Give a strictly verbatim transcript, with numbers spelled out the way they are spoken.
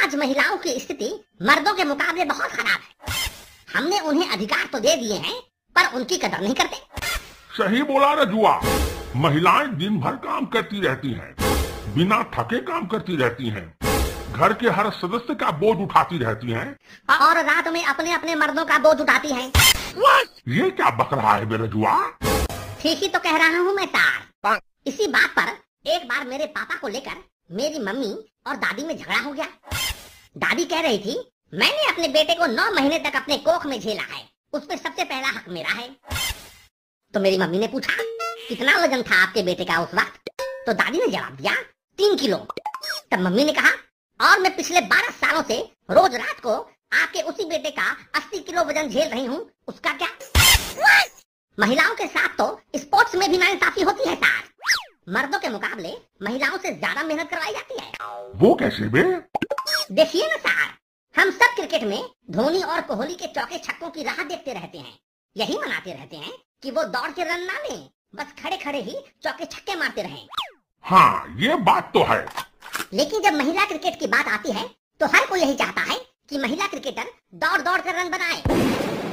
आज महिलाओं की स्थिति मर्दों के मुकाबले बहुत खराब है। हमने उन्हें अधिकार तो दे दिए हैं, पर उनकी कदर नहीं करते। सही बोला रजुआ। महिलाएं दिन भर काम करती रहती हैं, बिना थके काम करती रहती हैं, घर के हर सदस्य का बोझ उठाती रहती हैं, और रात में अपने अपने मर्दों का बोझ उठाती हैं। ये क्या बक रहा है बे रजुआ? ठीक ही तो कह रहा हूँ मैं तार। इसी बात पर एक बार मेरे पापा को लेकर मेरी मम्मी और दादी में झगड़ा हो गया। दादी कह रही थी, मैंने अपने बेटे को नौ महीने तक अपने कोख में झेला है, उस पर सबसे पहला हक मेरा है। तो मेरी मम्मी ने पूछा, कितना वजन था आपके बेटे का उस वक्त? तो दादी ने जवाब दिया, तीन किलो। तब मम्मी ने कहा, और मैं पिछले बारह सालों से रोज रात को आपके उसी बेटे का अस्सी किलो वजन झेल रही हूँ, उसका क्या? महिलाओं के साथ तो स्पोर्ट्स में भी नाइंसाफी होती है सार। मर्दों के मुकाबले महिलाओं से ज्यादा मेहनत करवाई जाती है। वो कैसे बे? देखिए ना सार, हम सब क्रिकेट में धोनी और कोहली के चौके छक्कों की राह देखते रहते हैं, यही मनाते रहते हैं कि वो दौड़ के रन ना लें, बस खड़े खड़े ही चौके छक्के मारते रहें। हाँ, ये बात तो है। लेकिन जब महिला क्रिकेट की बात आती है तो हर कोई यही चाहता है कि महिला क्रिकेटर दौड़ दौड़ कर रन बनाए।